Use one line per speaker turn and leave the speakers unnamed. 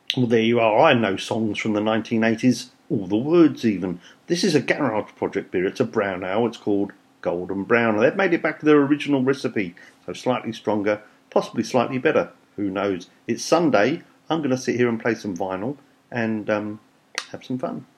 Well, there you are. I know songs from the 1980s, all the words even. This is a Garage Project beer. It's a brown ale. It's called Golden Brown. They've made it back to their original recipe, so slightly stronger, possibly slightly better. Who knows? It's Sunday. I'm going to sit here and play some vinyl and have some fun.